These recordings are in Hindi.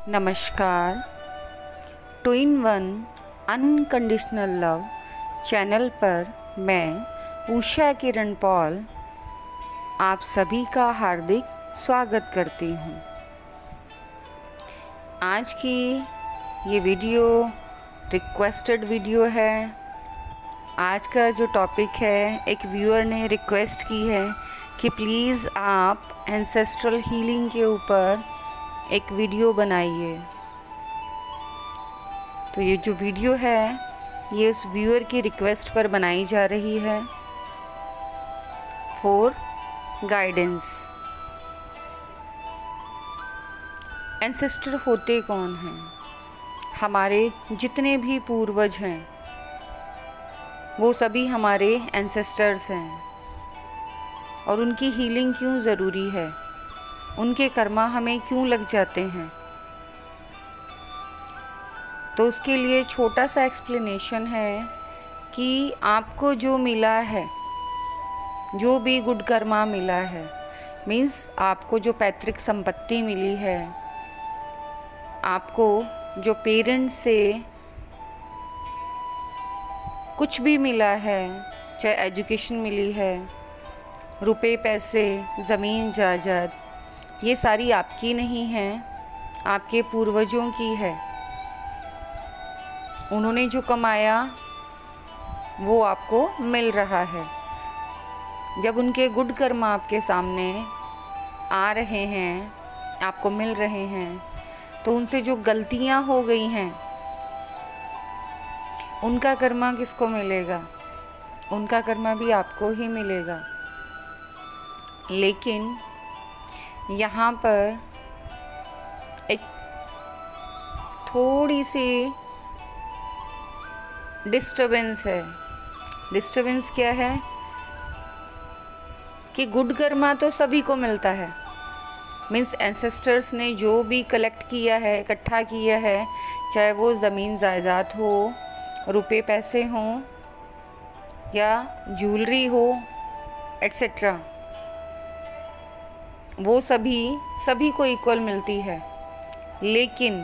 नमस्कार। Two in one unconditional love channel पर मैं उषा किरण पॉल आप सभी का हार्दिक स्वागत करती हूँ। आज की ये वीडियो रिक्वेस्टेड वीडियो है। आज का जो टॉपिक है, एक व्यूअर ने रिक्वेस्ट की है कि प्लीज़ आप एंसेस्ट्रल हीलिंग के ऊपर एक वीडियो बनाइए। तो ये जो वीडियो है ये उस व्यूअर की रिक्वेस्ट पर बनाई जा रही है फॉर गाइडेंस। एंसेस्टर होते कौन हैं? हमारे जितने भी पूर्वज हैं वो सभी हमारे एंसेस्टर्स हैं। और उनकी हीलिंग क्यों ज़रूरी है, उनके कर्मा हमें क्यों लग जाते हैं, तो उसके लिए छोटा सा एक्सप्लेनेशन है कि आपको जो मिला है, जो भी गुड कर्मा मिला है, मीन्स आपको जो पैतृक संपत्ति मिली है, आपको जो पेरेंट्स से कुछ भी मिला है, चाहे एजुकेशन मिली है, रुपए पैसे, ज़मीन जायदाद, ये सारी आपकी नहीं है, आपके पूर्वजों की है। उन्होंने जो कमाया वो आपको मिल रहा है। जब उनके गुड कर्म आपके सामने आ रहे हैं, आपको मिल रहे हैं, तो उनसे जो गलतियां हो गई हैं उनका कर्मा किसको मिलेगा? उनका कर्मा भी आपको ही मिलेगा। लेकिन यहाँ पर एक थोड़ी सी डिस्टर्बेंस है। डिस्टर्बेंस क्या है कि गुड कर्मा तो सभी को मिलता है। मीन्स एंसेस्टर्स ने जो भी कलेक्ट किया है, इकट्ठा किया है, चाहे वो ज़मीन जायदाद हो, रुपए पैसे हों या ज्वेलरी हो, एट्सेट्रा, वो सभी को इक्वल मिलती है। लेकिन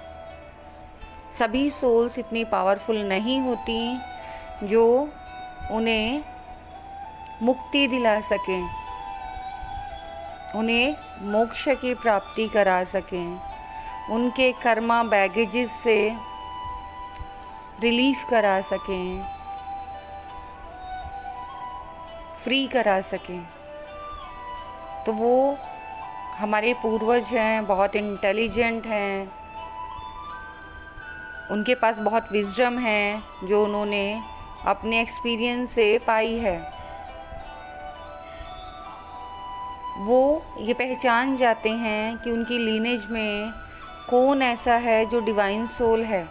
सभी सोल्स इतनी पावरफुल नहीं होती जो उन्हें मुक्ति दिला सकें, उन्हें मोक्ष की प्राप्ति करा सकें, उनके कर्मा बैगेजेस से रिलीफ करा सकें, फ्री करा सकें। तो वो हमारे पूर्वज हैं, बहुत इंटेलिजेंट हैं, उनके पास बहुत विजडम है जो उन्होंने अपने एक्सपीरियंस से पाई है। वो ये पहचान जाते हैं कि उनकी लीनेज में कौन ऐसा है जो डिवाइन सोल है,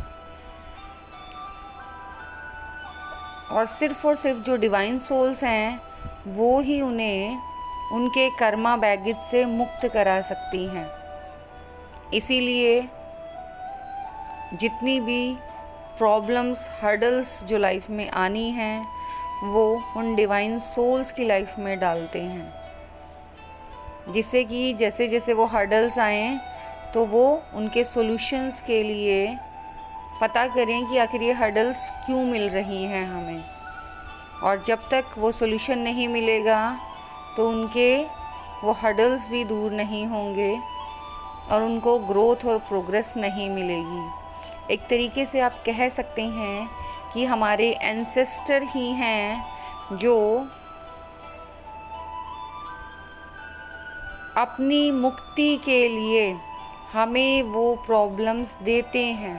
और सिर्फ जो डिवाइन सोल्स हैं वो ही उन्हें उनके कर्मा बैगेज से मुक्त करा सकती हैं। इसीलिए जितनी भी प्रॉब्लम्स, हर्डल्स जो लाइफ में आनी हैं वो उन डिवाइन सोल्स की लाइफ में डालते हैं, जिससे कि जैसे जैसे वो हर्डल्स आएँ तो वो उनके सॉल्यूशंस के लिए पता करें कि आखिर ये हर्डल्स क्यों मिल रही हैं हमें। और जब तक वो सॉल्यूशन नहीं मिलेगा तो उनके वो हर्डल्स भी दूर नहीं होंगे और उनको ग्रोथ और प्रोग्रेस नहीं मिलेगी। एक तरीके से आप कह सकते हैं कि हमारे एंसेस्टर ही हैं जो अपनी मुक्ति के लिए हमें वो प्रॉब्लम्स देते हैं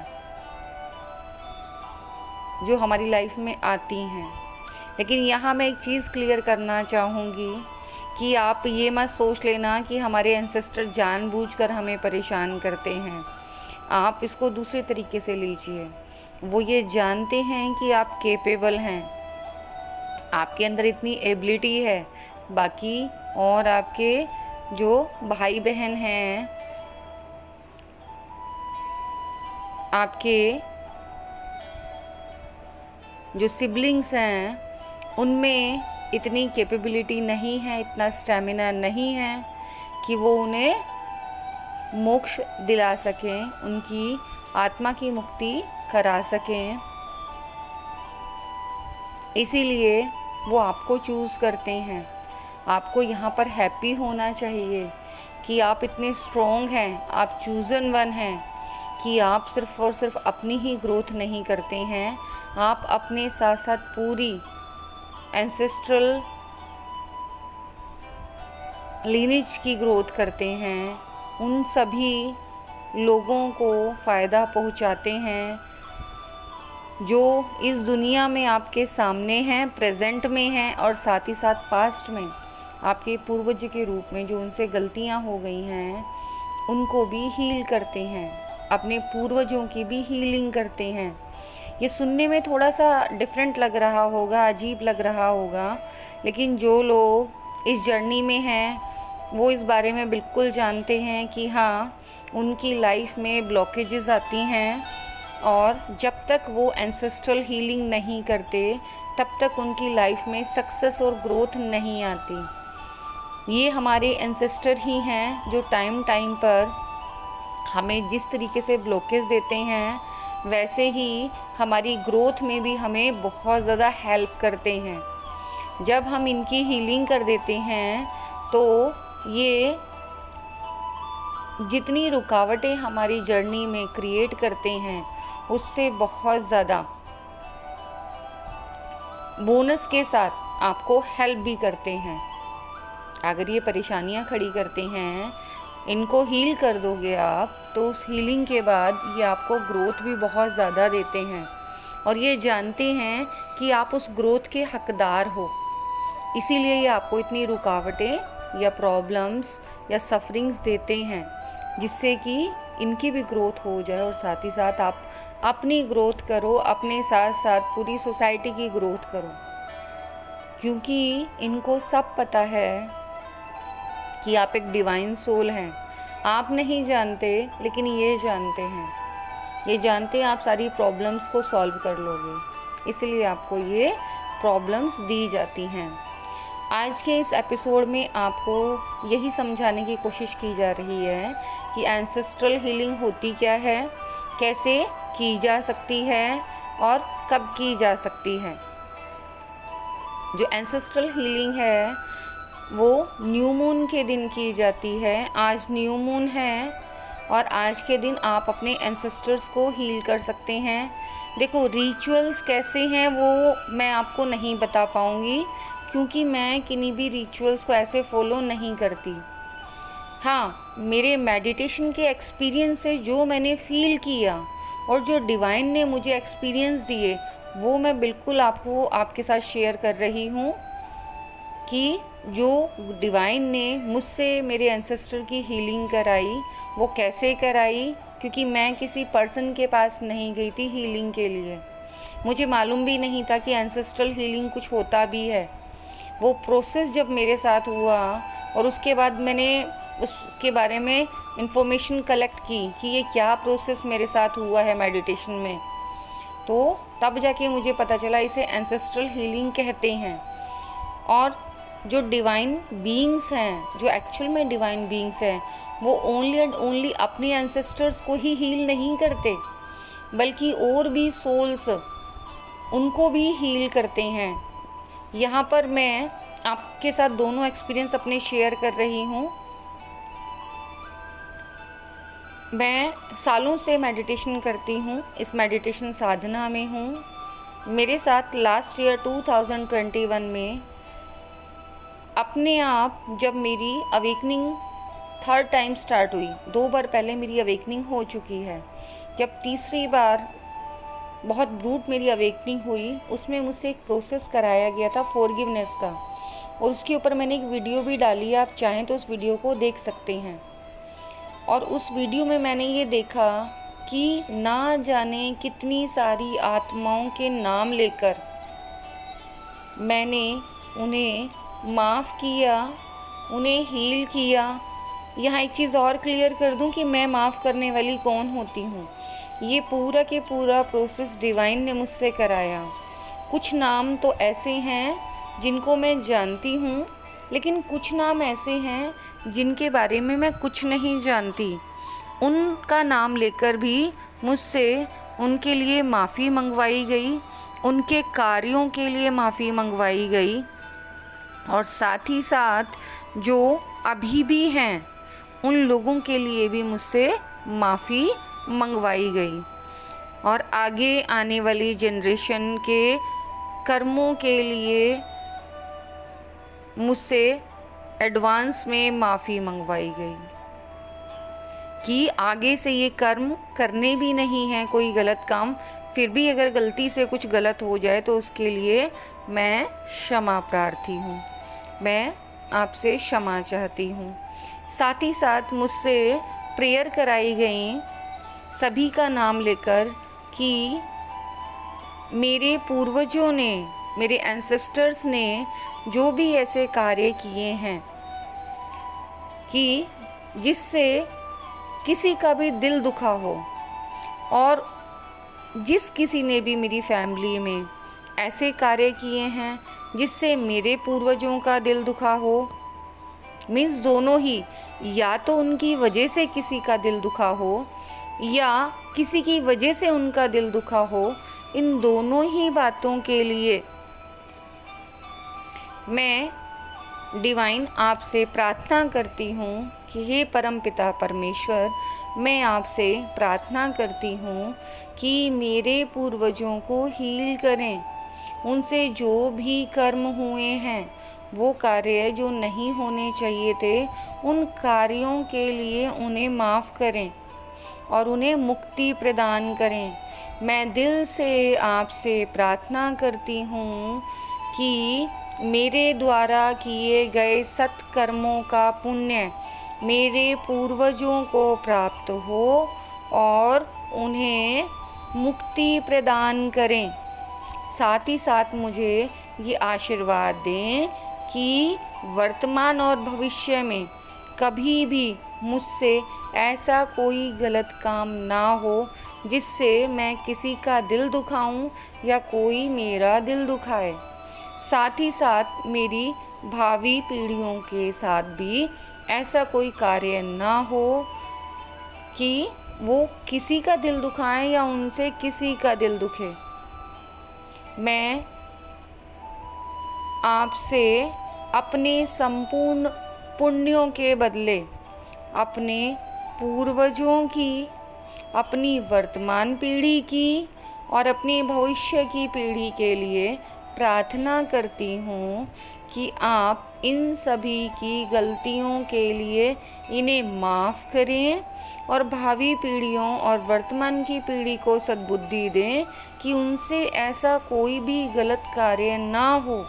जो हमारी लाइफ में आती हैं। लेकिन यहाँ मैं एक चीज़ क्लियर करना चाहूँगी कि आप ये मत सोच लेना कि हमारे एंसेस्टर जानबूझकर हमें परेशान करते हैं। आप इसको दूसरे तरीके से लीजिए। वो ये जानते हैं कि आप केपेबल हैं, आपके अंदर इतनी एबिलिटी है। बाकी और आपके जो भाई बहन हैं, आपके जो सिबलिंग्स हैं, उनमें इतनी कैपेबिलिटी नहीं है, इतना स्टैमिना नहीं है कि वो उन्हें मोक्ष दिला सकें, उनकी आत्मा की मुक्ति करा सकें। इसीलिए वो आपको चूज़ करते हैं। आपको यहाँ पर हैप्पी होना चाहिए कि आप इतने स्ट्रॉन्ग हैं, आप चूज़न वन हैं, कि आप सिर्फ़ और सिर्फ अपनी ही ग्रोथ नहीं करते हैं, आप अपने साथ साथ पूरी एंसेस्ट्रल लीनेज की ग्रोथ करते हैं। उन सभी लोगों को फ़ायदा पहुंचाते हैं जो इस दुनिया में आपके सामने हैं, प्रेजेंट में हैं, और साथ ही साथ पास्ट में आपके पूर्वज के रूप में जो उनसे गलतियां हो गई हैं उनको भी हील करते हैं, अपने पूर्वजों की भी हीलिंग करते हैं। ये सुनने में थोड़ा सा डिफरेंट लग रहा होगा, अजीब लग रहा होगा, लेकिन जो लोग इस जर्नी में हैं वो इस बारे में बिल्कुल जानते हैं कि हाँ, उनकी लाइफ में ब्लॉकेजेस आती हैं और जब तक वो एंसेस्ट्रल हीलिंग नहीं करते तब तक उनकी लाइफ में सक्सेस और ग्रोथ नहीं आती। ये हमारे एंसेस्टर ही हैं जो टाइम टाइम पर हमें जिस तरीके से ब्लॉकेज देते हैं वैसे ही हमारी ग्रोथ में भी हमें बहुत ज़्यादा हेल्प करते हैं। जब हम इनकी हीलिंग कर देते हैं तो ये जितनी रुकावटें हमारी जर्नी में क्रिएट करते हैं उससे बहुत ज़्यादा बोनस के साथ आपको हेल्प भी करते हैं। अगर ये परेशानियां खड़ी करते हैं, इनको हील कर दोगे आप, तो उस हीलिंग के बाद ये आपको ग्रोथ भी बहुत ज़्यादा देते हैं और ये जानते हैं कि आप उस ग्रोथ के हकदार हो। इसीलिए ये आपको इतनी रुकावटें या प्रॉब्लम्स या सफरिंग्स देते हैं जिससे कि इनकी भी ग्रोथ हो जाए और साथ ही साथ आप अपनी ग्रोथ करो, अपने साथ साथ पूरी सोसाइटी की ग्रोथ करो। क्योंकि इनको सब पता है कि आप एक डिवाइन सोल हैं। आप नहीं जानते लेकिन ये जानते हैं, ये जानते हैं आप सारी प्रॉब्लम्स को सॉल्व कर लोगे, इसलिए आपको ये प्रॉब्लम्स दी जाती हैं। आज के इस एपिसोड में आपको यही समझाने की कोशिश की जा रही है कि एंसेस्ट्रल हीलिंग होती क्या है, कैसे की जा सकती है और कब की जा सकती है। जो एंसेस्ट्रल हीलिंग है वो न्यू मून के दिन की जाती है। आज न्यू मून है और आज के दिन आप अपने एंसेस्टर्स को हील कर सकते हैं। देखो, रिचुअल्स कैसे हैं वो मैं आपको नहीं बता पाऊँगी क्योंकि मैं किन्हीं भी रिचुअल्स को ऐसे फॉलो नहीं करती। हाँ, मेरे मेडिटेशन के एक्सपीरियंस से जो मैंने फील किया और जो डिवाइन ने मुझे एक्सपीरियंस दिए वो मैं बिल्कुल आपको आपके साथ शेयर कर रही हूँ कि जो डिवाइन ने मुझसे मेरे एंसेस्टर की हीलिंग कराई वो कैसे कराई, क्योंकि मैं किसी पर्सन के पास नहीं गई थी हीलिंग के लिए। मुझे मालूम भी नहीं था कि एंसेस्ट्रल हीलिंग कुछ होता भी है। वो प्रोसेस जब मेरे साथ हुआ और उसके बाद मैंने उसके बारे में इंफॉर्मेशन कलेक्ट की कि ये क्या प्रोसेस मेरे साथ हुआ है मेडिटेशन में, तो तब जाके मुझे पता चला इसे एंसेस्ट्रल हीलिंग कहते हैं। और जो डिवाइन बीइंग्स हैं, जो एक्चुअल में डिवाइन बीइंग्स हैं, वो ओनली एंड ओनली अपने एंसेस्टर्स को ही हील नहीं करते बल्कि और भी सोल्स उनको भी हील करते हैं। यहाँ पर मैं आपके साथ दोनों एक्सपीरियंस अपने शेयर कर रही हूँ। मैं सालों से मेडिटेशन करती हूँ, इस मेडिटेशन साधना में हूँ। मेरे साथ लास्ट ईयर 2021 में अपने आप जब मेरी अवेकनिंग थर्ड टाइम स्टार्ट हुई, 2 बार पहले मेरी अवेकनिंग हो चुकी है, जब तीसरी बार बहुत ब्रूट मेरी अवेकनिंग हुई उसमें मुझसे एक प्रोसेस कराया गया था फॉरगिवनेस का, और उसके ऊपर मैंने एक वीडियो भी डाली है, आप चाहें तो उस वीडियो को देख सकते हैं। और उस वीडियो में मैंने ये देखा कि ना जाने कितनी सारी आत्माओं के नाम लेकर मैंने उन्हें माफ़ किया, उन्हें हील किया। यहाँ एक चीज़ और क्लियर कर दूं कि मैं माफ़ करने वाली कौन होती हूँ। ये पूरा के पूरा प्रोसेस डिवाइन ने मुझसे कराया। कुछ नाम तो ऐसे हैं जिनको मैं जानती हूँ, लेकिन कुछ नाम ऐसे हैं जिनके बारे में मैं कुछ नहीं जानती। उनका नाम लेकर भी मुझसे उनके लिए माफ़ी मंगवाई गई, उनके कार्यों के लिए माफ़ी मंगवाई गई, और साथ ही साथ जो अभी भी हैं उन लोगों के लिए भी मुझसे माफ़ी मंगवाई गई, और आगे आने वाली जनरेशन के कर्मों के लिए मुझसे एडवांस में माफ़ी मंगवाई गई कि आगे से ये कर्म करने भी नहीं है, कोई गलत काम, फिर भी अगर गलती से कुछ गलत हो जाए तो उसके लिए मैं क्षमा प्रार्थी हूँ, मैं आपसे क्षमा चाहती हूँ। साथ ही साथ मुझसे प्रेयर कराई गई सभी का नाम लेकर कि मेरे पूर्वजों ने, मेरे एंसेस्टर्स ने जो भी ऐसे कार्य किए हैं कि जिससे किसी का भी दिल दुखा हो, और जिस किसी ने भी मेरी फैमिली में ऐसे कार्य किए हैं जिससे मेरे पूर्वजों का दिल दुखा हो, मीन्स दोनों ही, या तो उनकी वजह से किसी का दिल दुखा हो या किसी की वजह से उनका दिल दुखा हो, इन दोनों ही बातों के लिए मैं डिवाइन आपसे प्रार्थना करती हूँ कि हे परमपिता परमेश्वर, मैं आपसे प्रार्थना करती हूँ कि मेरे पूर्वजों को हील करें, उनसे जो भी कर्म हुए हैं, वो कार्य जो नहीं होने चाहिए थे, उन कार्यों के लिए उन्हें माफ़ करें और उन्हें मुक्ति प्रदान करें। मैं दिल से आपसे प्रार्थना करती हूँ कि मेरे द्वारा किए गए सत्कर्मों का पुण्य मेरे पूर्वजों को प्राप्त हो और उन्हें मुक्ति प्रदान करें। साथ ही साथ मुझे ये आशीर्वाद दें कि वर्तमान और भविष्य में कभी भी मुझसे ऐसा कोई गलत काम ना हो जिससे मैं किसी का दिल दुखाऊं या कोई मेरा दिल दुखाए। साथ ही साथ मेरी भावी पीढ़ियों के साथ भी ऐसा कोई कार्य ना हो कि वो किसी का दिल दुखाएं या उनसे किसी का दिल दुखे। मैं आपसे अपने संपूर्ण पुण्यों के बदले अपने पूर्वजों की, अपनी वर्तमान पीढ़ी की और अपनी भविष्य की पीढ़ी के लिए प्रार्थना करती हूँ कि आप इन सभी की गलतियों के लिए इन्हें माफ़ करें और भावी पीढ़ियों और वर्तमान की पीढ़ी को सद्बुद्धि दें कि उनसे ऐसा कोई भी गलत कार्य ना हो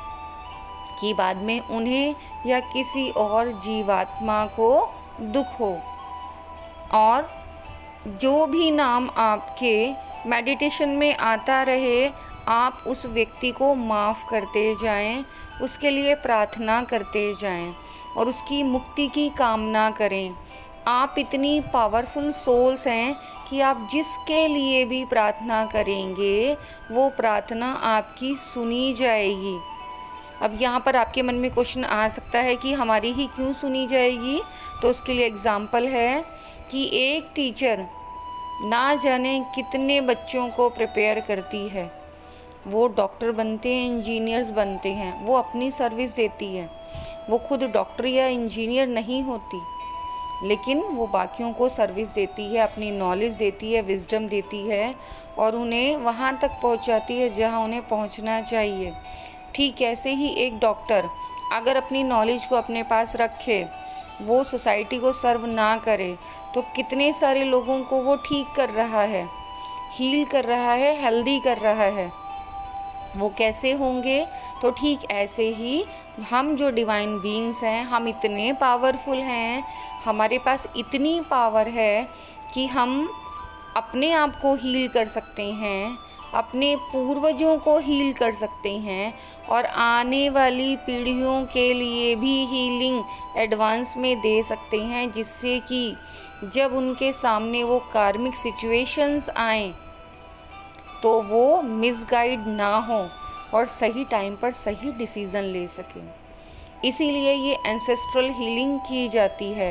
कि बाद में उन्हें या किसी और जीवात्मा को दुख हो। और जो भी नाम आपके मेडिटेशन में आता रहे, आप उस व्यक्ति को माफ़ करते जाएं, उसके लिए प्रार्थना करते जाएं और उसकी मुक्ति की कामना करें। आप इतनी पावरफुल सोल्स हैं कि आप जिसके लिए भी प्रार्थना करेंगे वो प्रार्थना आपकी सुनी जाएगी। अब यहाँ पर आपके मन में क्वेश्चन आ सकता है कि हमारी ही क्यों सुनी जाएगी, तो उसके लिए एग्जाम्पल है कि एक टीचर ना जाने कितने बच्चों को प्रिपेयर करती है। वो डॉक्टर बनते हैं, इंजीनियर्स बनते हैं, वो अपनी सर्विस देती है। वो खुद डॉक्टर या इंजीनियर नहीं होती, लेकिन वो बाकियों को सर्विस देती है, अपनी नॉलेज देती है, विजडम देती है और उन्हें वहाँ तक पहुँचाती है जहाँ उन्हें पहुँचना चाहिए। ठीक ऐसे ही एक डॉक्टर अगर अपनी नॉलेज को अपने पास रखे, वो सोसाइटी को सर्व ना करे, तो कितने सारे लोगों को वो ठीक कर रहा है, हील कर रहा है, हेल्दी कर रहा है। वो कैसे होंगे? तो ठीक ऐसे ही हम जो डिवाइन बीइंग्स हैं, हम इतने पावरफुल हैं, हमारे पास इतनी पावर है कि हम अपने आप को हील कर सकते हैं, अपने पूर्वजों को हील कर सकते हैं और आने वाली पीढ़ियों के लिए भी हीलिंग एडवांस में दे सकते हैं, जिससे कि जब उनके सामने वो कार्मिक सिचुएशंस आएँ तो वो मिसगाइड ना हो और सही टाइम पर सही डिसीज़न ले सकें। इसीलिए ये एंसेस्ट्रल हीलिंग की जाती है।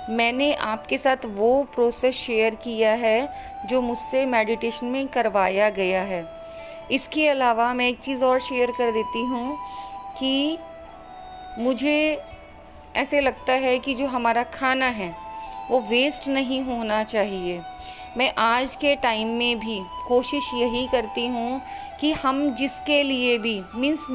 मैंने आपके साथ वो प्रोसेस शेयर किया है जो मुझसे मेडिटेशन में करवाया गया है। इसके अलावा मैं एक चीज़ और शेयर कर देती हूँ कि मुझे ऐसे लगता है कि जो हमारा खाना है वो वेस्ट नहीं होना चाहिए। मैं आज के टाइम में भी कोशिश यही करती हूँ कि हम जिसके लिए भी मीन्स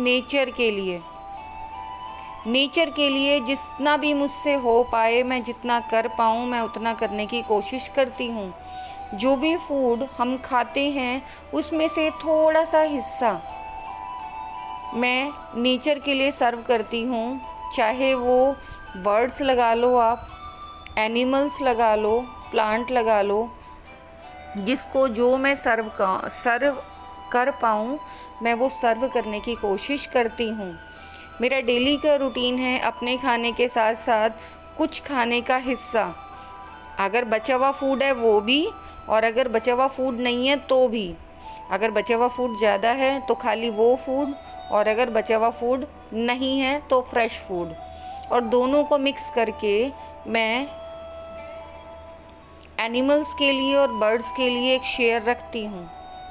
नेचर के लिए जितना भी मुझसे हो पाए, मैं जितना कर पाऊँ मैं उतना करने की कोशिश करती हूँ। जो भी फूड हम खाते हैं उसमें से थोड़ा सा हिस्सा मैं नेचर के लिए सर्व करती हूँ। चाहे वो बर्ड्स लगा लो, आप एनिमल्स लगा लो, प्लांट लगा लो, जिसको जो मैं सर्व कर पाऊँ मैं वो सर्व करने की कोशिश करती हूँ। मेरा डेली का रूटीन है अपने खाने के साथ साथ कुछ खाने का हिस्सा, अगर बचा हुआ फूड है वो भी, और अगर बचा हुआ फूड नहीं है तो भी। अगर बचा हुआ फूड ज़्यादा है तो खाली वो फूड, और अगर बचा हुआ फूड नहीं है तो फ्रेश फूड, और दोनों को मिक्स करके मैं एनिमल्स के लिए और बर्ड्स के लिए एक शेयर रखती हूँ।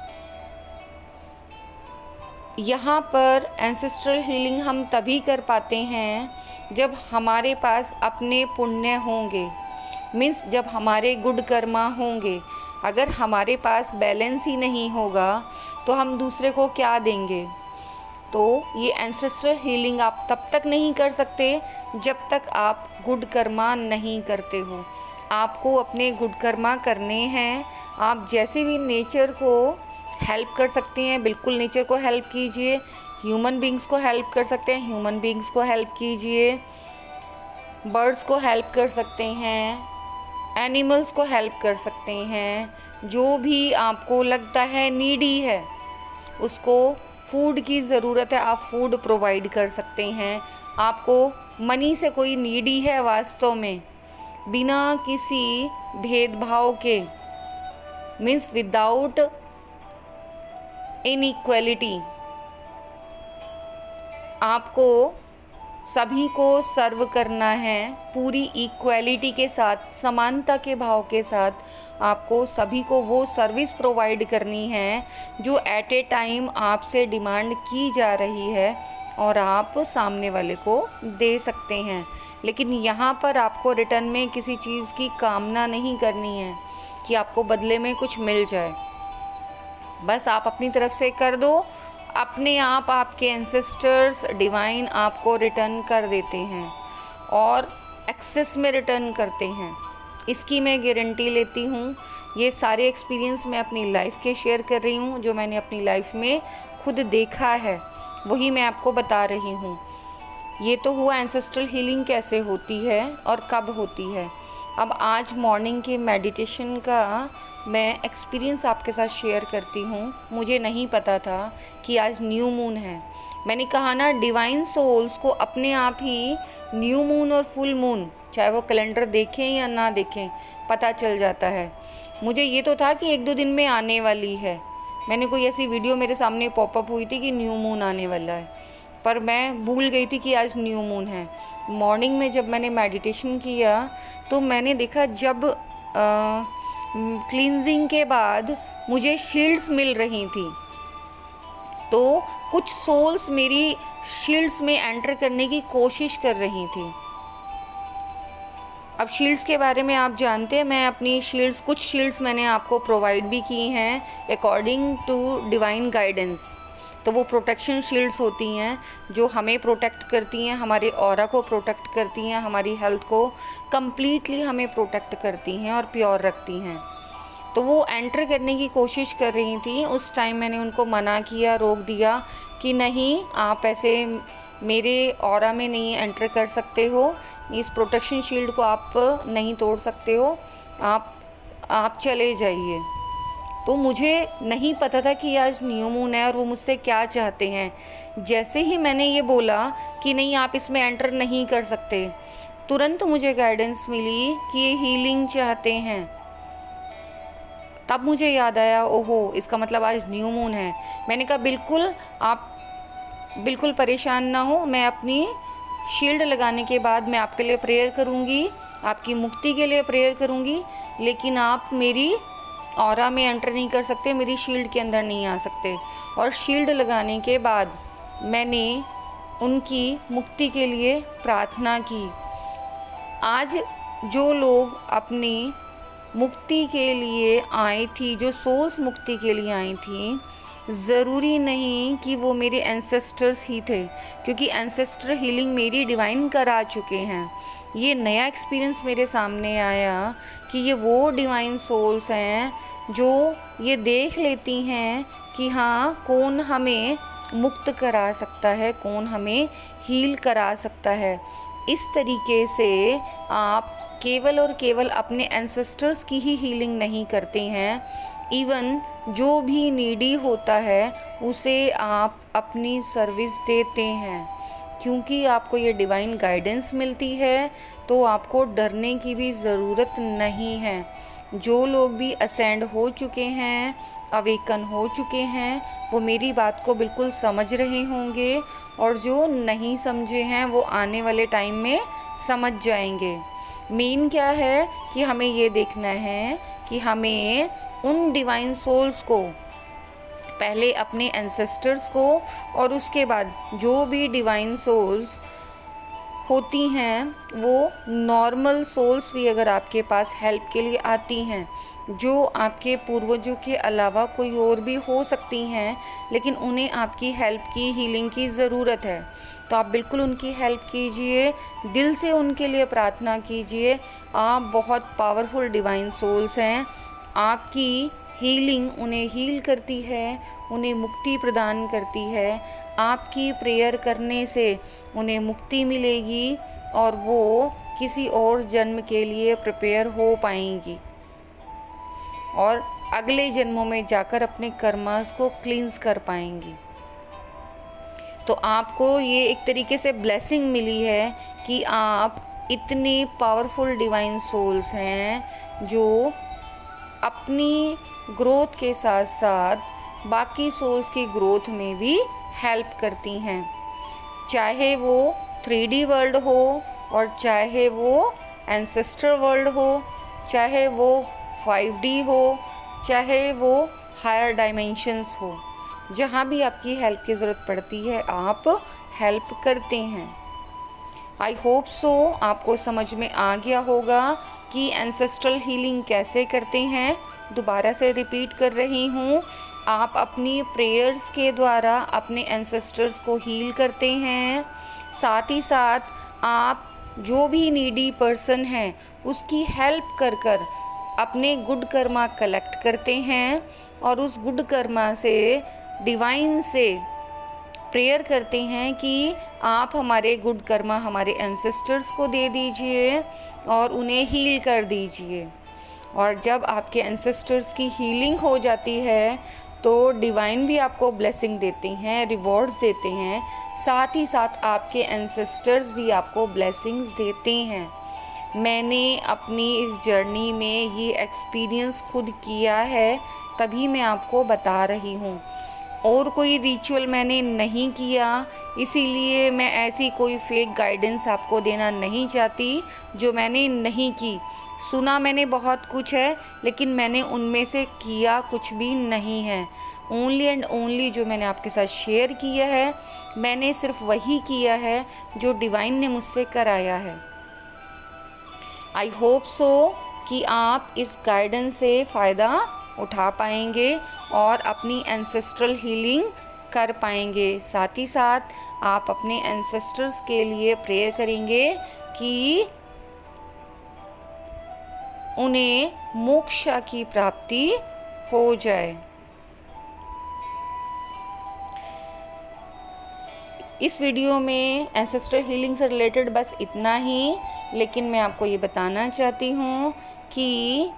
यहाँ पर एंसेस्ट्रल हीलिंग हम तभी कर पाते हैं जब हमारे पास अपने पुण्य होंगे, मीन्स जब हमारे गुड कर्मा होंगे। अगर हमारे पास बैलेंस ही नहीं होगा तो हम दूसरे को क्या देंगे। तो ये एंसेस्ट्रल हीलिंग आप तब तक नहीं कर सकते जब तक आप गुड कर्मा नहीं करते हो। आपको अपने गुड कर्मा करने हैं। आप जैसे भी नेचर को हेल्प कर सकते हैं बिल्कुल नेचर को हेल्प कीजिए। ह्यूमन बींग्स को हेल्प कर सकते हैं, ह्यूमन बींग्स को हेल्प कीजिए। बर्ड्स को हेल्प कर सकते हैं, एनिमल्स को हेल्प कर सकते हैं। जो भी आपको लगता है नीडी है, उसको फूड की ज़रूरत है, आप फूड प्रोवाइड कर सकते हैं। आपको मनी से कोई नीडी है वास्तव में, बिना किसी भेदभाव के, मीन्स विदाउट इनइक्वालिटी, आपको सभी को सर्व करना है पूरी इक्वालिटी के साथ, समानता के भाव के साथ। आपको सभी को वो सर्विस प्रोवाइड करनी है जो एट ए टाइम आपसे डिमांड की जा रही है और आप सामने वाले को दे सकते हैं। लेकिन यहाँ पर आपको रिटर्न में किसी चीज़ की कामना नहीं करनी है कि आपको बदले में कुछ मिल जाए। बस आप अपनी तरफ से कर दो, अपने आप आपके एंसेस्टर्स डिवाइन आपको रिटर्न कर देते हैं और एक्सेस में रिटर्न करते हैं। इसकी मैं गारंटी लेती हूँ। ये सारे एक्सपीरियंस मैं अपनी लाइफ के शेयर कर रही हूँ, जो मैंने अपनी लाइफ में खुद देखा है वही मैं आपको बता रही हूँ। ये तो हुआ एंसेस्ट्रल हीलिंग कैसे होती है और कब होती है। अब आज मॉर्निंग के मेडिटेशन का मैं एक्सपीरियंस आपके साथ शेयर करती हूँ। मुझे नहीं पता था कि आज न्यू मून है। मैंने कहा ना, डिवाइन सोल्स को अपने आप ही न्यू मून और फुल मून, चाहे वो कैलेंडर देखें या ना देखें, पता चल जाता है। मुझे ये तो था कि 1-2 दिन में आने वाली है। मैंने कोई ऐसी वीडियो मेरे सामने पॉपअप हुई थी कि न्यू मून आने वाला है, पर मैं भूल गई थी कि आज न्यू मून है। मॉर्निंग में जब मैंने मेडिटेशन किया तो मैंने देखा जब क्लींजिंग के बाद मुझे शील्ड्स मिल रही थी, तो कुछ सोल्स मेरी शील्ड्स में एंटर करने की कोशिश कर रही थी। अब शील्ड्स के बारे में आप जानते हैं, मैं अपनी शील्ड्स, कुछ शील्ड्स मैंने आपको प्रोवाइड भी की हैं अकॉर्डिंग टू डिवाइन गाइडेंस। तो वो प्रोटेक्शन शील्ड्स होती हैं जो हमें प्रोटेक्ट करती हैं, हमारे ऑरा को प्रोटेक्ट करती हैं, हमारी हेल्थ को कम्प्लीटली हमें प्रोटेक्ट करती हैं और प्योर रखती हैं। तो वो एंटर करने की कोशिश कर रही थी। उस टाइम मैंने उनको मना किया, रोक दिया कि नहीं, आप ऐसे मेरे ऑरा में नहीं एंटर कर सकते हो, इस प्रोटेक्शन शील्ड को आप नहीं तोड़ सकते हो, आप चले जाइए। तो मुझे नहीं पता था कि आज न्यू मून है और वो मुझसे क्या चाहते हैं। जैसे ही मैंने ये बोला कि नहीं, आप इसमें एंटर नहीं कर सकते, तुरंत मुझे गाइडेंस मिली कि ये हीलिंग चाहते हैं। तब मुझे याद आया, ओहो, इसका मतलब आज न्यू मून है। मैंने कहा बिल्कुल, आप बिल्कुल परेशान ना हो, मैं अपनी शील्ड लगाने के बाद मैं आपके लिए प्रेयर करूँगी आपकी मुक्ति के लिए प्रेयर करूँगी, लेकिन आप मेरी ऑरा में एंटर नहीं कर सकते, मेरी शील्ड के अंदर नहीं आ सकते। और शील्ड लगाने के बाद मैंने उनकी मुक्ति के लिए प्रार्थना की। आज जो लोग अपनी मुक्ति के लिए आई थी, जो सोल्स मुक्ति के लिए आई थी, ज़रूरी नहीं कि वो मेरे एंसेस्टर्स ही थे, क्योंकि एंसेस्टर हीलिंग मेरी डिवाइन करा चुके हैं। ये नया एक्सपीरियंस मेरे सामने आया कि ये वो डिवाइन सोल्स हैं जो ये देख लेती हैं कि हाँ, कौन हमें मुक्त करा सकता है, कौन हमें हील करा सकता है। इस तरीके से आप केवल और केवल अपने एंसेस्टर्स की ही हीलिंग नहीं करते हैं, इवन जो भी नीडी होता है उसे आप अपनी सर्विस देते हैं, क्योंकि आपको ये डिवाइन गाइडेंस मिलती है तो आपको डरने की भी ज़रूरत नहीं है। जो लोग भी असेंड हो चुके हैं, अवेकन हो चुके हैं, वो मेरी बात को बिल्कुल समझ रहे होंगे, और जो नहीं समझे हैं वो आने वाले टाइम में समझ जाएंगे। मेन क्या है कि हमें ये देखना है कि हमें उन डिवाइन सोल्स को, पहले अपने एंसेस्टर्स को, और उसके बाद जो भी डिवाइन सोल्स होती हैं, वो नॉर्मल सोल्स भी अगर आपके पास हेल्प के लिए आती हैं, जो आपके पूर्वजों के अलावा कोई और भी हो सकती हैं, लेकिन उन्हें आपकी हेल्प की, हीलिंग की ज़रूरत है, तो आप बिल्कुल उनकी हेल्प कीजिए, दिल से उनके लिए प्रार्थना कीजिए। आप बहुत पावरफुल डिवाइन सोल्स हैं, आपकी हीलिंग उन्हें हील करती है, उन्हें मुक्ति प्रदान करती है। आपकी प्रेयर करने से उन्हें मुक्ति मिलेगी और वो किसी और जन्म के लिए प्रिपेयर हो पाएंगी और अगले जन्मों में जाकर अपने कर्मास को क्लींस कर पाएंगी। तो आपको ये एक तरीके से ब्लेसिंग मिली है कि आप इतने पावरफुल डिवाइन सोल्स हैं जो अपनी ग्रोथ के साथ साथ बाकी सोल्स की ग्रोथ में भी हेल्प करती हैं, चाहे वो 3D वर्ल्ड हो और चाहे वो एंसेस्टर वर्ल्ड हो, चाहे वो 5D हो, चाहे वो हायर डायमेंशंस हो। जहाँ भी आपकी हेल्प की ज़रूरत पड़ती है आप हेल्प करते हैं। आई होप सो आपको समझ में आ गया होगा कि एंसेस्ट्रल हीलिंग कैसे करते हैं। दोबारा से रिपीट कर रही हूँ, आप अपनी प्रेयर्स के द्वारा अपने एंसेस्टर्स को हील करते हैं। साथ ही साथ आप जो भी नीडी पर्सन है उसकी हेल्प कर कर अपने गुड कर्मा कलेक्ट करते हैं और उस गुड कर्मा से डिवाइन से प्रेयर करते हैं कि आप हमारे गुड कर्मा हमारे एंसेस्टर्स को दे दीजिए और उन्हें हील कर दीजिए। और जब आपके एंसेस्टर्स की हीलिंग हो जाती है तो डिवाइन भी आपको ब्लेसिंग देते हैं, रिवॉर्ड्स देते हैं, साथ ही साथ आपके एंसेस्टर्स भी आपको ब्लेसिंग्स देते हैं। मैंने अपनी इस जर्नी में ये एक्सपीरियंस खुद किया है, तभी मैं आपको बता रही हूँ। और कोई रिचुअल मैंने नहीं किया, इसीलिए मैं ऐसी कोई फेक गाइडेंस आपको देना नहीं चाहती जो मैंने नहीं की। सुना मैंने बहुत कुछ है, लेकिन मैंने उनमें से किया कुछ भी नहीं है। ओनली एंड ओनली जो मैंने आपके साथ शेयर किया है, मैंने सिर्फ वही किया है जो डिवाइन ने मुझसे कराया है। आई होप सो कि आप इस गाइडेंस से फ़ायदा उठा पाएंगे और अपनी एंसेस्ट्रल हीलिंग कर पाएंगे। साथ ही साथ आप अपने एंसेस्टर्स के लिए प्रेयर करेंगे कि उन्हें मोक्ष की प्राप्ति हो जाए। इस वीडियो में एंसेस्ट्रल हीलिंग से रिलेटेड बस इतना ही, लेकिन मैं आपको ये बताना चाहती हूँ कि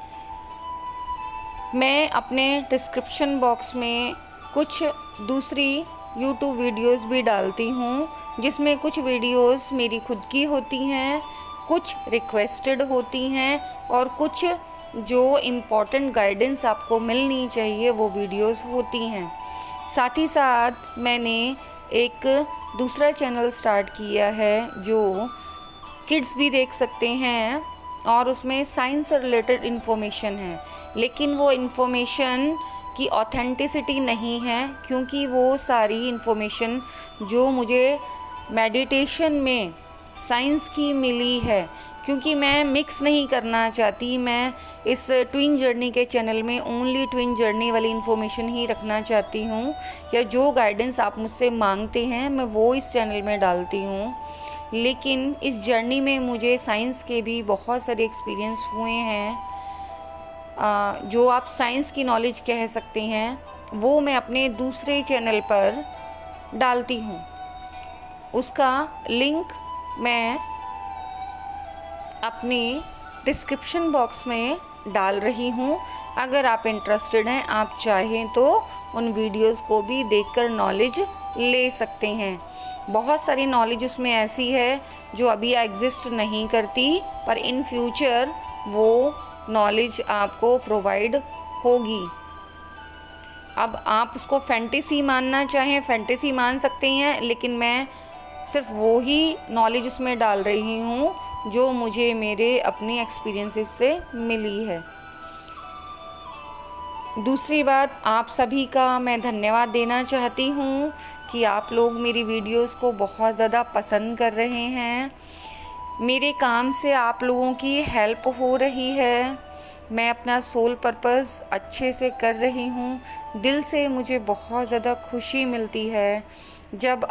मैं अपने डिस्क्रिप्शन बॉक्स में कुछ दूसरी YouTube वीडियोस भी डालती हूँ, जिसमें कुछ वीडियोस मेरी खुद की होती हैं, कुछ रिक्वेस्टेड होती हैं और कुछ जो इम्पोर्टेंट गाइडेंस आपको मिलनी चाहिए वो वीडियोस होती हैं। साथ ही साथ मैंने एक दूसरा चैनल स्टार्ट किया है जो किड्स भी देख सकते हैं, और उसमें साइंस से रिलेटेड इन्फॉर्मेशन है, लेकिन वो इन्फॉर्मेशन की ऑथेंटिसिटी नहीं है, क्योंकि वो सारी इन्फॉर्मेशन जो मुझे मेडिटेशन में साइंस की मिली है, क्योंकि मैं मिक्स नहीं करना चाहती। मैं इस ट्विन जर्नी के चैनल में ओनली ट्विन जर्नी वाली इन्फॉर्मेशन ही रखना चाहती हूँ, या जो गाइडेंस आप मुझसे मांगते हैं मैं वो इस चैनल में डालती हूँ। लेकिन इस जर्नी में मुझे साइंस के भी बहुत सारे एक्सपीरियंस हुए हैं, जो आप साइंस की नॉलेज कह सकते हैं, वो मैं अपने दूसरे चैनल पर डालती हूँ। उसका लिंक मैं अपनी डिस्क्रिप्शन बॉक्स में डाल रही हूँ। अगर आप इंटरेस्टेड हैं, आप चाहें तो उन वीडियोस को भी देखकर नॉलेज ले सकते हैं। बहुत सारी नॉलेज उसमें ऐसी है जो अभी एग्जिस्ट नहीं करती, पर इन फ्यूचर वो नॉलेज आपको प्रोवाइड होगी। अब आप उसको फैंटेसी मानना चाहें, फैंटेसी मान सकते हैं, लेकिन मैं सिर्फ वो ही नॉलेज उसमें डाल रही हूँ जो मुझे मेरे अपने एक्सपीरियंसेस से मिली है। दूसरी बात, आप सभी का मैं धन्यवाद देना चाहती हूँ कि आप लोग मेरी वीडियोस को बहुत ज़्यादा पसंद कर रहे हैं। मेरे काम से आप लोगों की हेल्प हो रही है। मैं अपना सोल पर्पस अच्छे से कर रही हूँ। दिल से मुझे बहुत ज़्यादा खुशी मिलती है जब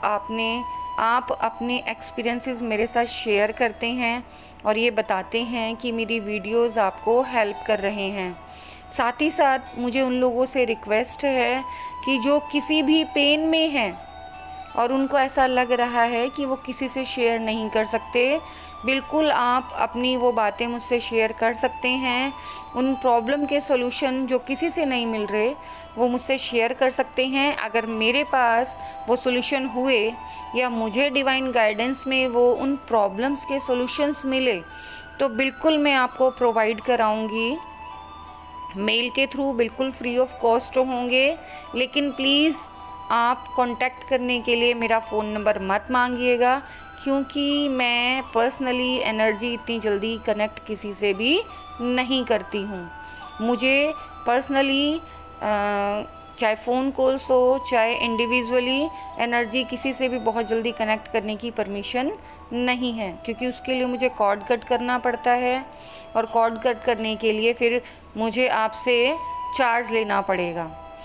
आप अपने एक्सपीरियंसेस मेरे साथ शेयर करते हैं और ये बताते हैं कि मेरी वीडियोस आपको हेल्प कर रहे हैं। साथ ही साथ मुझे उन लोगों से रिक्वेस्ट है कि जो किसी भी पेन में हैं और उनको ऐसा लग रहा है कि वो किसी से शेयर नहीं कर सकते, बिल्कुल आप अपनी वो बातें मुझसे शेयर कर सकते हैं। उन प्रॉब्लम के सॉल्यूशन जो किसी से नहीं मिल रहे वो मुझसे शेयर कर सकते हैं। अगर मेरे पास वो सॉल्यूशन हुए या मुझे डिवाइन गाइडेंस में वो उन प्रॉब्लम्स के सॉल्यूशंस मिले तो बिल्कुल मैं आपको प्रोवाइड कराऊंगी। मेल के थ्रू बिल्कुल फ्री ऑफ कॉस्ट होंगे, लेकिन प्लीज़ आप कांटेक्ट करने के लिए मेरा फ़ोन नंबर मत मांगिएगा, क्योंकि मैं पर्सनली एनर्जी इतनी जल्दी कनेक्ट किसी से भी नहीं करती हूँ। मुझे पर्सनली चाहे फ़ोन कॉल्स हो चाहे इंडिविजुअली एनर्जी किसी से भी बहुत जल्दी कनेक्ट करने की परमिशन नहीं है, क्योंकि उसके लिए मुझे कॉर्ड कट करना पड़ता है और कॉर्ड कट करने के लिए फिर मुझे आपसे चार्ज लेना पड़ेगा।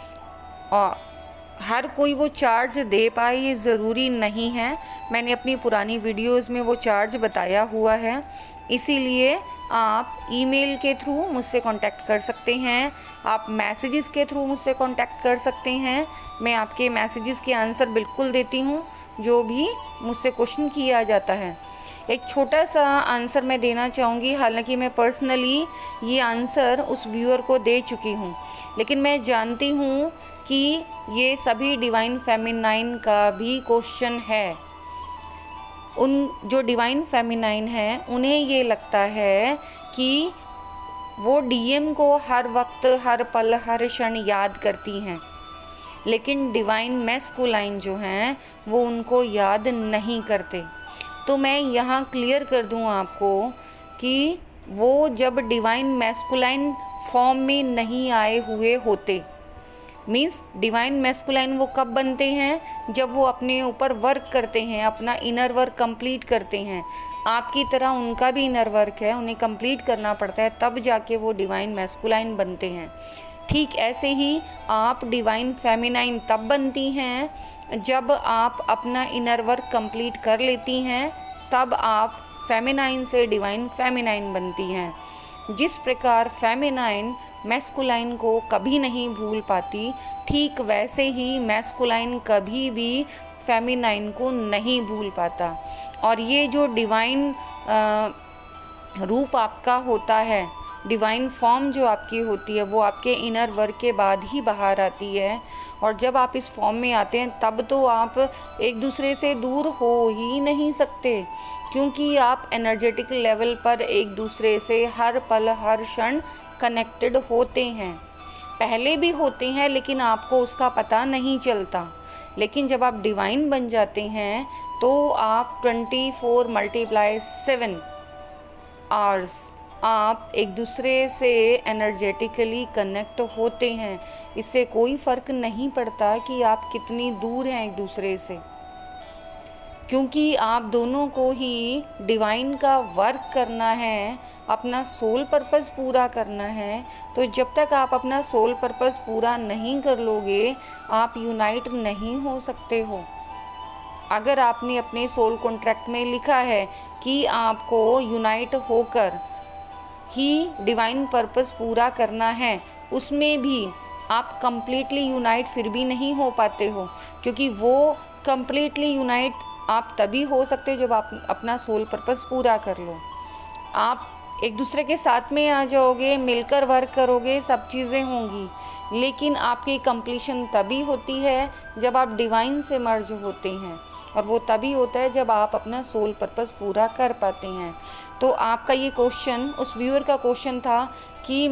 और हर कोई वो चार्ज दे पाए ये ज़रूरी नहीं है। मैंने अपनी पुरानी वीडियोस में वो चार्ज बताया हुआ है, इसीलिए आप ईमेल के थ्रू मुझसे कांटेक्ट कर सकते हैं, आप मैसेजेस के थ्रू मुझसे कांटेक्ट कर सकते हैं। मैं आपके मैसेजेस के आंसर बिल्कुल देती हूँ, जो भी मुझसे क्वेश्चन किया जाता है। एक छोटा सा आंसर मैं देना चाहूँगी, हालांकि मैं पर्सनली ये आंसर उस व्यूअर को दे चुकी हूँ, लेकिन मैं जानती हूँ कि ये सभी डिवाइन फेमिनाइन का भी क्वेश्चन है। उन जो डिवाइन फेमिनाइन है उन्हें ये लगता है कि वो डीएम को हर वक्त हर पल हर क्षण याद करती हैं, लेकिन डिवाइन मैस्कुलाइन जो हैं वो उनको याद नहीं करते। तो मैं यहाँ क्लियर कर दूँ आपको कि वो जब डिवाइन मैस्कुलाइन फॉर्म में नहीं आए हुए होते, मीन्स डिवाइन मैस्कुलाइन वो कब बनते हैं, जब वो अपने ऊपर वर्क करते हैं, अपना इनर वर्क कंप्लीट करते हैं। आपकी तरह उनका भी इनर वर्क है, उन्हें कंप्लीट करना पड़ता है, तब जाके वो डिवाइन मैस्कुलाइन बनते हैं। ठीक ऐसे ही आप डिवाइन फेमिनाइन तब बनती हैं जब आप अपना इनर वर्क कंप्लीट कर लेती हैं, तब आप फेमिनाइन से डिवाइन फेमिनाइन बनती हैं। जिस प्रकार फेमिनाइन मैस्कुलाइन को कभी नहीं भूल पाती, ठीक वैसे ही मैस्कुलाइन कभी भी फेमिनाइन को नहीं भूल पाता। और ये जो डिवाइन रूप आपका होता है, डिवाइन फॉर्म जो आपकी होती है, वो आपके इनर वर्क के बाद ही बाहर आती है। और जब आप इस फॉर्म में आते हैं तब तो आप एक दूसरे से दूर हो ही नहीं सकते, क्योंकि आप एनर्जेटिक लेवल पर एक दूसरे से हर पल हर क्षण कनेक्टेड होते हैं। पहले भी होते हैं लेकिन आपको उसका पता नहीं चलता, लेकिन जब आप डिवाइन बन जाते हैं तो आप 24 × 7 आवर्स आप एक दूसरे से एनर्जेटिकली कनेक्ट होते हैं। इससे कोई फ़र्क नहीं पड़ता कि आप कितनी दूर हैं एक दूसरे से, क्योंकि आप दोनों को ही डिवाइन का वर्क करना है, अपना सोल पर्पस पूरा करना है। तो जब तक आप अपना सोल पर्पस पूरा नहीं कर लोगे, आप यूनाइट नहीं हो सकते हो। अगर आपने अपने सोल कॉन्ट्रैक्ट में लिखा है कि आपको यूनाइट होकर ही डिवाइन पर्पस पूरा करना है, उसमें भी आप कंप्लीटली यूनाइट फिर भी नहीं हो पाते हो, क्योंकि वो कंप्लीटली यूनाइट आप तभी हो सकते हो जब आप अपना सोल पर्पस पूरा कर लो। आप एक दूसरे के साथ में आ जाओगे, मिलकर वर्क करोगे, सब चीज़ें होंगी, लेकिन आपकी कंप्लीशन तभी होती है जब आप डिवाइन से मर्ज होते हैं, और वो तभी होता है जब आप अपना सोल पर्पस पूरा कर पाते हैं। तो आपका ये क्वेश्चन, उस व्यूअर का क्वेश्चन था कि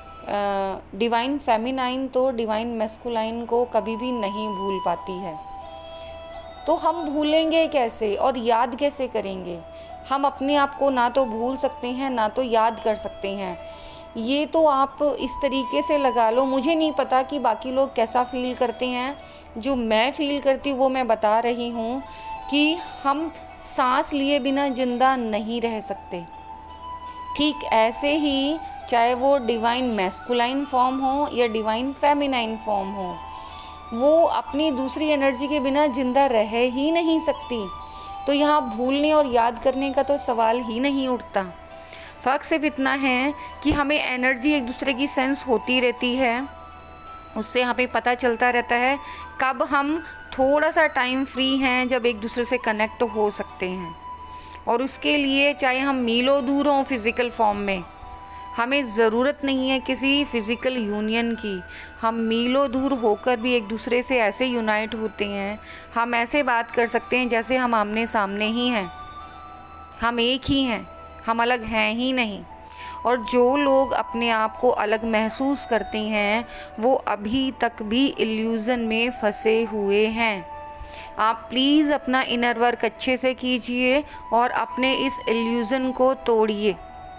डिवाइन फेमिनाइन तो डिवाइन मैस्कुलाइन को कभी भी नहीं भूल पाती है। तो हम भूलेंगे कैसे और याद कैसे करेंगे? हम अपने आप को ना तो भूल सकते हैं, ना तो याद कर सकते हैं। ये तो आप इस तरीके से लगा लो, मुझे नहीं पता कि बाकी लोग कैसा फील करते हैं, जो मैं फ़ील करती हूँ वो मैं बता रही हूँ कि हम सांस लिए बिना ज़िंदा नहीं रह सकते। ठीक ऐसे ही चाहे वो डिवाइन मैस्कुलाइन फॉर्म हो या डिवाइन फेमिनाइन फॉर्म हो, वो अपनी दूसरी एनर्जी के बिना ज़िंदा रह ही नहीं सकती। तो यहाँ भूलने और याद करने का तो सवाल ही नहीं उठता। फ़र्क सिर्फ इतना है कि हमें एनर्जी एक दूसरे की सेंस होती रहती है, उससे हमें पता चलता रहता है कब हम थोड़ा सा टाइम फ्री हैं, जब एक दूसरे से कनेक्ट हो सकते हैं। और उसके लिए चाहे हम मीलों दूर हों फिज़िकल फॉर्म में, हमें ज़रूरत नहीं है किसी फ़िज़िकल यूनियन की। हम मीलों दूर होकर भी एक दूसरे से ऐसे यूनाइट होते हैं, हम ऐसे बात कर सकते हैं जैसे हम आमने सामने ही हैं, हम एक ही हैं, हम अलग हैं ही नहीं। और जो लोग अपने आप को अलग महसूस करते हैं, वो अभी तक भी इल्यूज़न में फंसे हुए हैं। आप प्लीज़ अपना इनर वर्क अच्छे से कीजिए और अपने इस इल्यूज़न को तोड़िए।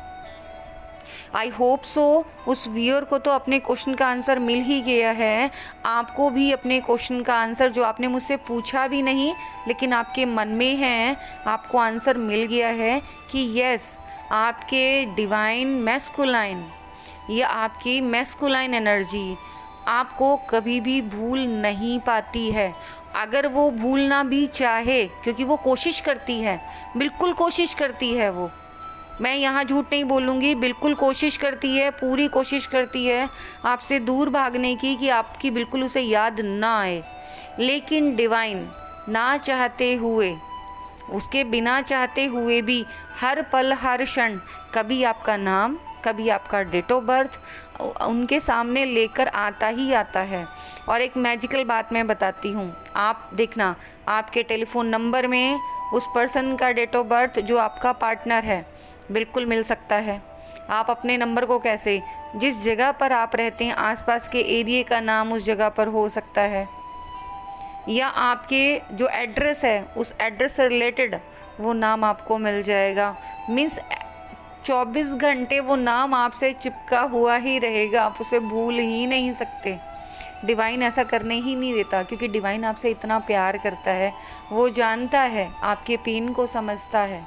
आई होप सो उस व्यूअर को तो अपने क्वेश्चन का आंसर मिल ही गया है। आपको भी अपने क्वेश्चन का आंसर, जो आपने मुझसे पूछा भी नहीं लेकिन आपके मन में है, आपको आंसर मिल गया है कि यस, आपके डिवाइन मैस्कुलाइन या आपकी मैस्कुलाइन एनर्जी आपको कभी भी भूल नहीं पाती है। अगर वो भूलना भी चाहे, क्योंकि वो कोशिश करती है, बिल्कुल कोशिश करती है, वो, मैं यहाँ झूठ नहीं बोलूँगी, बिल्कुल कोशिश करती है, पूरी कोशिश करती है आपसे दूर भागने की, कि आपकी बिल्कुल उसे याद ना आए। लेकिन डिवाइन ना चाहते हुए, उसके बिना चाहते हुए भी हर पल हर क्षण कभी आपका नाम, कभी आपका डेट ऑफ बर्थ उनके सामने लेकर आता ही आता है। और एक मैजिकल बात मैं बताती हूँ, आप देखना, आपके टेलीफोन नंबर में उस पर्सन का डेट ऑफ बर्थ जो आपका पार्टनर है बिल्कुल मिल सकता है। आप अपने नंबर को कैसे, जिस जगह पर आप रहते हैं आसपास के एरिया का नाम उस जगह पर हो सकता है, या आपके जो एड्रेस है उस एड्रेस से रिलेटेड वो नाम आपको मिल जाएगा। मीन्स 24 घंटे वो नाम आपसे चिपका हुआ ही रहेगा, आप उसे भूल ही नहीं सकते। डिवाइन ऐसा करने ही नहीं देता, क्योंकि डिवाइन आपसे इतना प्यार करता है, वो जानता है, आपके पेन को समझता है।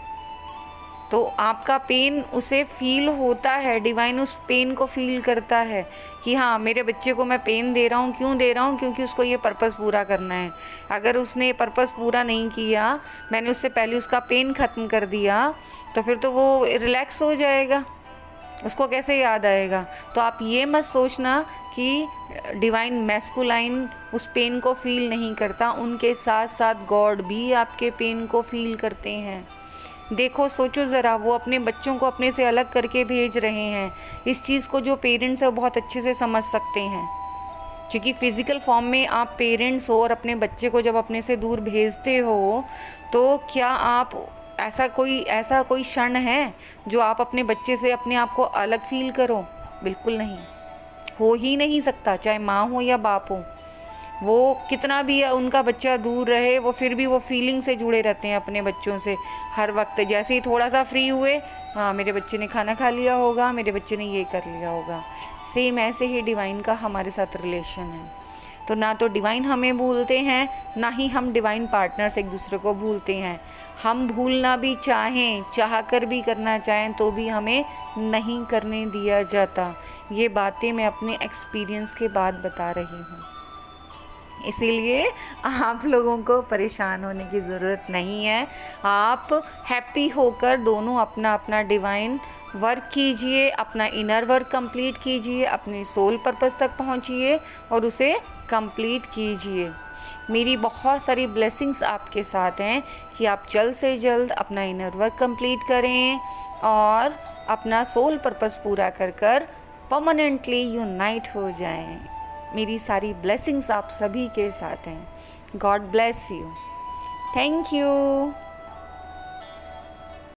तो आपका पेन उसे फील होता है, डिवाइन उस पेन को फील करता है कि हाँ, मेरे बच्चे को मैं पेन दे रहा हूँ। क्यों दे रहा हूँ? क्योंकि उसको ये पर्पस पूरा करना है। अगर उसने पर्पस पूरा नहीं किया, मैंने उससे पहले उसका पेन ख़त्म कर दिया, तो फिर तो वो रिलैक्स हो जाएगा, उसको कैसे याद आएगा। तो आप ये मत सोचना कि डिवाइन मैस्कुलाइन उस पेन को फील नहीं करता, उनके साथ साथ गॉड भी आपके पेन को फील करते हैं। देखो, सोचो ज़रा, वो अपने बच्चों को अपने से अलग करके भेज रहे हैं। इस चीज़ को जो पेरेंट्स है वो बहुत अच्छे से समझ सकते हैं, क्योंकि फ़िज़िकल फॉर्म में आप पेरेंट्स हो और अपने बच्चे को जब अपने से दूर भेजते हो, तो क्या आप ऐसा कोई क्षण है जो आप अपने बच्चे से अपने आप को अलग फील करो? बिल्कुल नहीं, हो ही नहीं सकता, चाहे माँ हो या बाप हो। वो कितना भी उनका बच्चा दूर रहे, वो फिर भी वो फीलिंग से जुड़े रहते हैं अपने बच्चों से हर वक्त। जैसे ही थोड़ा सा फ्री हुए, हाँ मेरे बच्चे ने खाना खा लिया होगा, मेरे बच्चे ने ये कर लिया होगा। सेम ऐसे ही डिवाइन का हमारे साथ रिलेशन है। तो ना तो डिवाइन हमें भूलते हैं, ना ही हम डिवाइन पार्टनर्स एक दूसरे को भूलते हैं। हम भूलना भी चाहें, चाह कर भी करना चाहें तो भी हमें नहीं करने दिया जाता। ये बातें मैं अपने एक्सपीरियंस के बाद बता रही हूँ। इसीलिए आप लोगों को परेशान होने की ज़रूरत नहीं है। आप हैप्पी होकर दोनों अपना अपना डिवाइन वर्क कीजिए, अपना इनर वर्क कंप्लीट कीजिए, अपने सोल पर्पस तक पहुँचिए और उसे कंप्लीट कीजिए। मेरी बहुत सारी ब्लेसिंग्स आपके साथ हैं कि आप जल्द से जल्द अपना इनर वर्क कंप्लीट करें और अपना सोल पर्पस पूरा कर कर परमानेंटली यूनाइट हो जाएं। मेरी सारी ब्लेसिंग्स आप सभी के साथ हैं। God bless you. Thank you.